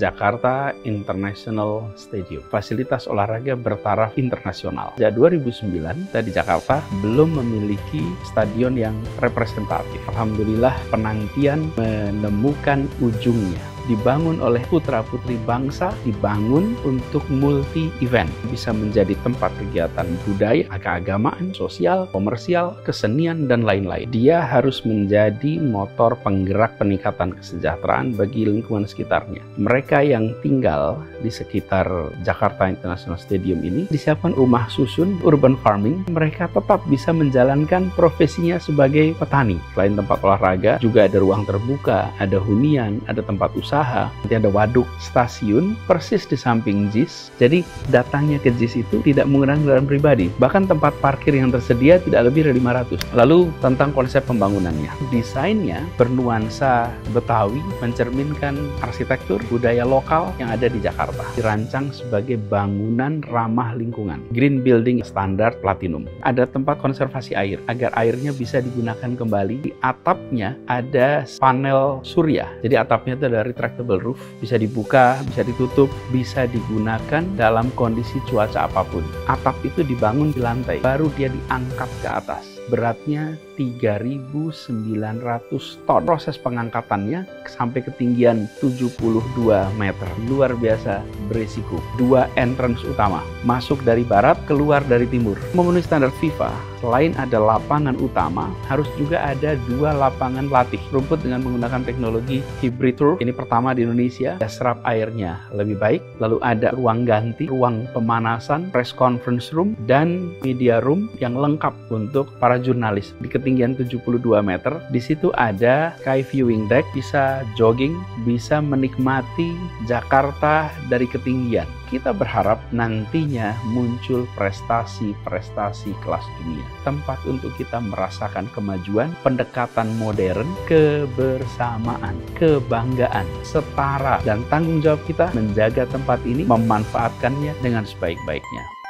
Jakarta International Stadium, fasilitas olahraga bertaraf internasional. Sejak 2009, kita di Jakarta belum memiliki stadion yang representatif. Alhamdulillah, penantian menemukan ujungnya. Dibangun oleh putra-putri bangsa, dibangun untuk multi-event. Bisa menjadi tempat kegiatan budaya, keagamaan, sosial, komersial, kesenian, dan lain-lain. Dia harus menjadi motor penggerak peningkatan kesejahteraan bagi lingkungan sekitarnya. Mereka yang tinggal di sekitar Jakarta International Stadium ini disiapkan rumah susun, urban farming. Mereka tetap bisa menjalankan profesinya sebagai petani. Selain tempat olahraga, juga ada ruang terbuka, ada hunian, ada tempat usaha, nanti ada waduk, stasiun, persis di samping JIS. Jadi datangnya ke JIS itu tidak menggunakan kendaraan pribadi. Bahkan tempat parkir yang tersedia tidak lebih dari 500. Lalu tentang konsep pembangunannya. Desainnya bernuansa Betawi, mencerminkan arsitektur budaya lokal yang ada di Jakarta. Dirancang sebagai bangunan ramah lingkungan. Green Building Standard Platinum. Ada tempat konservasi air, agar airnya bisa digunakan kembali. Di atapnya ada panel surya. Jadi atapnya itu dari retractable roof, bisa dibuka, bisa ditutup, bisa digunakan dalam kondisi cuaca apapun. Atap itu dibangun di lantai, baru dia diangkat ke atas. Beratnya 3.900 ton. Proses pengangkatannya sampai ketinggian 72 meter. Luar biasa berisiko. 2 entrance utama, masuk dari barat, keluar dari timur. Memenuhi standar FIFA, selain ada lapangan utama, harus juga ada 2 lapangan latih. Rumput dengan menggunakan teknologi hybrid turf. Ini pertama di Indonesia. Serap airnya lebih baik. Lalu ada ruang ganti, ruang pemanasan, press conference room, dan media room yang lengkap untuk para jurnalis. Di ketinggian 72 meter, di situ ada sky viewing deck, bisa jogging, bisa menikmati Jakarta dari ketinggian. Kita berharap nantinya muncul prestasi-prestasi kelas dunia. Tempat untuk kita merasakan kemajuan, pendekatan modern, kebersamaan, kebanggaan, setara, dan tanggung jawab kita menjaga tempat ini, memanfaatkannya dengan sebaik-baiknya.